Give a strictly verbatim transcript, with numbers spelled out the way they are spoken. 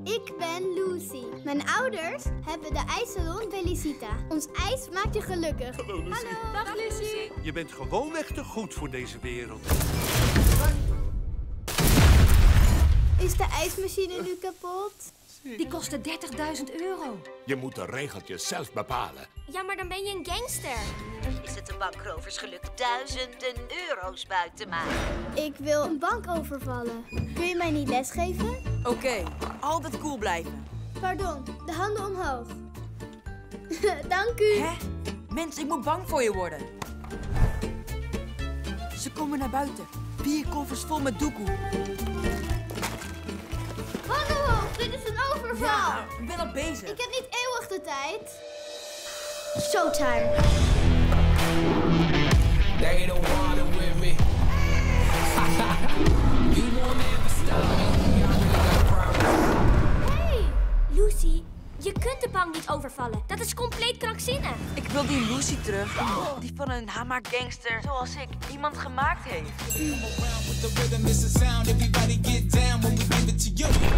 Ik ben Lucy. Mijn ouders hebben de ijssalon Felicita. Ons ijs maakt je gelukkig. Hallo, Lucy. Hallo. Dag, Lucy. Je bent gewoonweg te goed voor deze wereld. Is de ijsmachine nu kapot? Die kostte dertigduizend euro. Je moet de regeltjes zelf bepalen. Ja, maar dan ben je een gangster. Is het de bankrovers gelukt duizenden euro's buiten te maken? Ik wil een bank overvallen. Kun je mij niet lesgeven? Oké, okay, altijd cool blijven. Pardon, de handen omhoog. Dank u. Hè? Mens, ik moet bang voor je worden. Ze komen naar buiten. Vier koffers vol met doekoe. Handen omhoog, dit is een overval. Ja, ik ben al bezig. Ik heb niet eeuwig de tijd. Showtime. They don't want it with me. You won't ever stop me. I really got problems. Hey, Lucy, je kunt de bank niet overvallen. Dat is compleet krankzinnig. Ik wil die Lucy terug. Die van een Hama-gangster zoals ik iemand gemaakt heeft. Come around with the rhythm, it's a sound. Everybody get down when we give it to you.